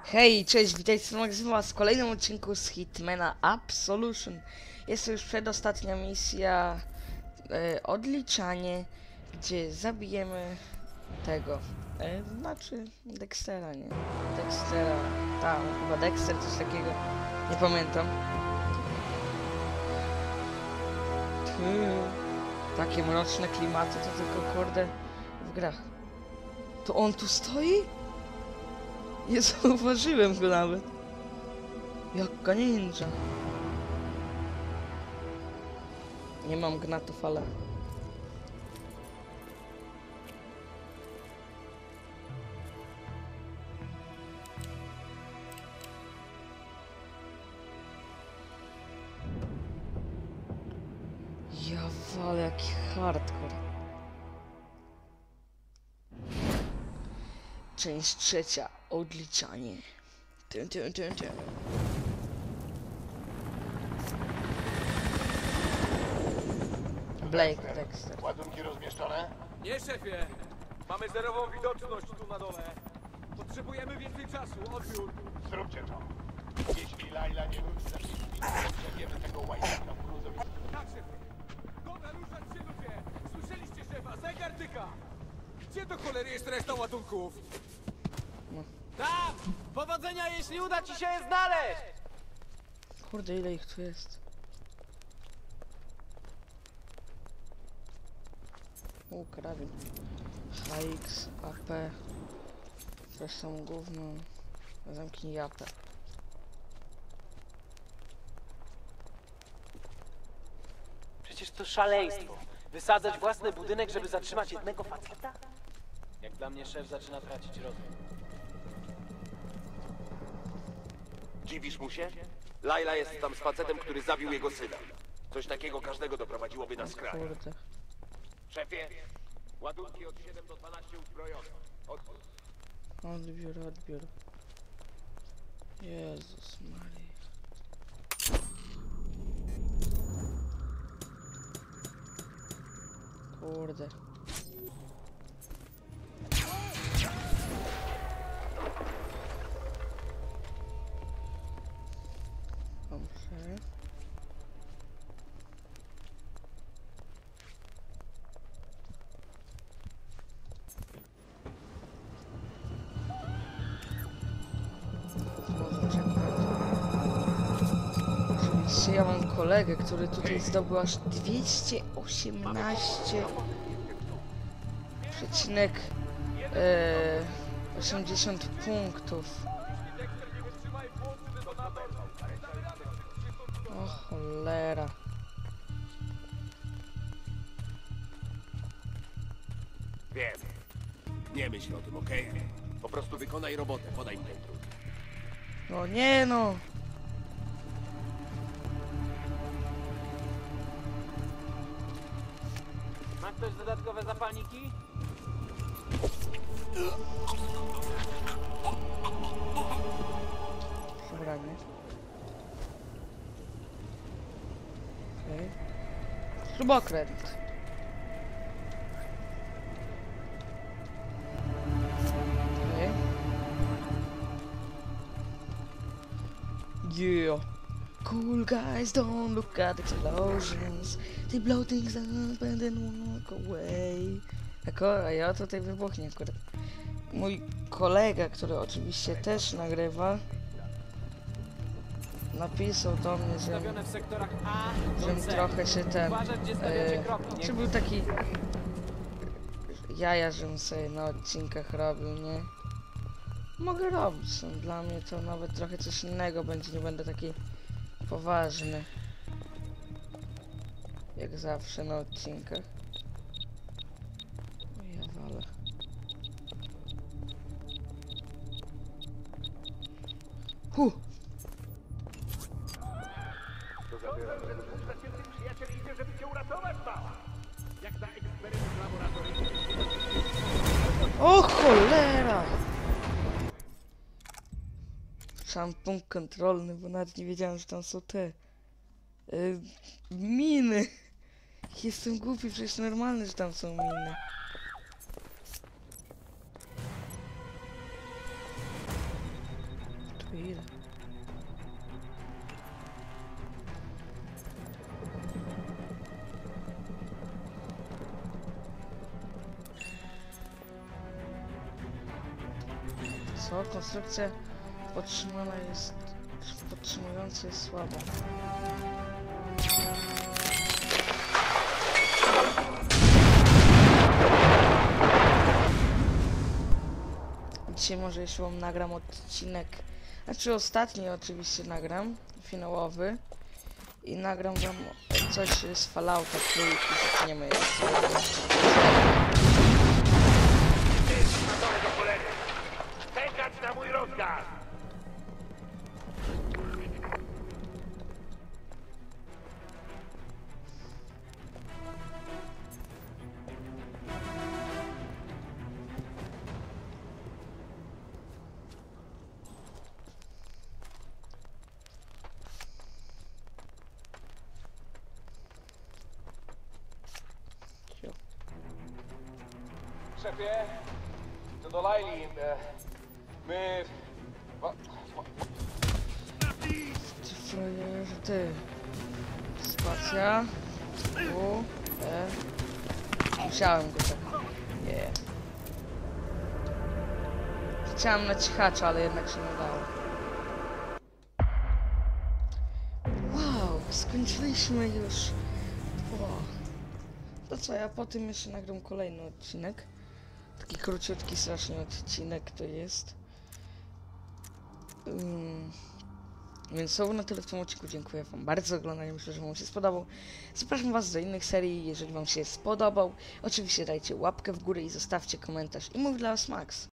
Hej, cześć, witajcie z kolejnym odcinku z Hitmana Absolution. Jest to już przedostatnia misja, odliczanie, gdzie zabijemy tego, znaczy Dextera, nie? Dextera, tam, chyba Dexter, coś takiego, nie pamiętam. Takie mroczne klimaty to tylko kurde w grach. To on tu stoi? Nie zauważyłem go nawet. Jaka ninja. Nie mam gnatów, ale... Ja walę, jaki hardcore. Część trzecia. Odliczanie. Tyn. Blake, Dexter. Ładunki rozmieszczone? Nie, szefie! Mamy zerową widoczność tu na dole. Potrzebujemy więcej czasu. Odbiór. Zróbcie to. Jeśli Laila nie wróci za 5 minut, przejdziemy tego łajnika w gruzowisku. Tak, szefie! Dobra, ruszać się, ludzie! Słyszeliście szefa? Zegar tyka! Gdzie do cholery jest reszta ładunków? No. Tam! Powodzenia, jeśli uda ci się je znaleźć! Kurde, ile ich tu jest. Karabin. HX, AP. Zresztą gówno. Zamknij japę. Przecież to szaleństwo. Wysadzać własny budynek, żeby zatrzymać jednego faceta? Jak dla mnie szef zaczyna tracić rozum. Dziwisz mu się? Laila jest tam z facetem, który zabił jego syna. Coś takiego każdego doprowadziłoby na skraj. Kurde. Szefie, ładunki od 7 do 12 uzbrojone. Odbiór. Jezus Maria. Kurde. Dobrze. Oczywiście ja mam kolegę, który tutaj zdobył aż 218,80 punktów. O cholera. Wiem. Nie myśl o tym, okej? Po prostu wykonaj robotę, podaj mi ten druk. No nie no. Ma ktoś dodatkowe zapalniki? Zabranie. Okej. Śrubokręt. Okej. Yeah. Cool guys don't look at explosions. They blow things up and then walk away. A ja tutaj wybuchnie akurat. Mój kolega, który oczywiście też nagrywa, napisał do mnie, że Ustawione w sektorach A do żebym C. trochę się ten... Uważać, gdzie stawiacie kroki, nie? czy był taki... jaja, żebym sobie na odcinkach robił, nie? Mogę robić, no, dla mnie to nawet trochę coś innego będzie, nie będę taki poważny. Jak zawsze na odcinkach. O ja walę. O cholera! Sam punkt kontrolny, bo nawet nie wiedziałem, że tam są te miny. Jestem głupi, przecież normalne, że tam są miny. Chwilę. Co? Konstrukcja podtrzymująca jest słaba. Dzisiaj może jeszcze wam nagram odcinek, znaczy ostatni oczywiście nagram, finałowy. I nagram wam coś z Fallouta, który zaczniemy. Czekać na mój rozkaz! Szefie, to do Laili. My... Ty frajerze, ty. Spacja. U, E. Musiałem go tak. Nie. Chciałem na cichacza, ale jednak się nie dało. Wow, skończyliśmy już. Wow. To co, ja po tym jeszcze nagram kolejny odcinek. Taki króciutki strasznie odcinek to jest. Więc to było na tyle w tym odcinku. Dziękuję wam bardzo za oglądanie. Myślę, że wam się spodobał. Zapraszam was do innych serii, jeżeli wam się spodobał. Oczywiście dajcie łapkę w górę i zostawcie komentarz. I mów dla was Max.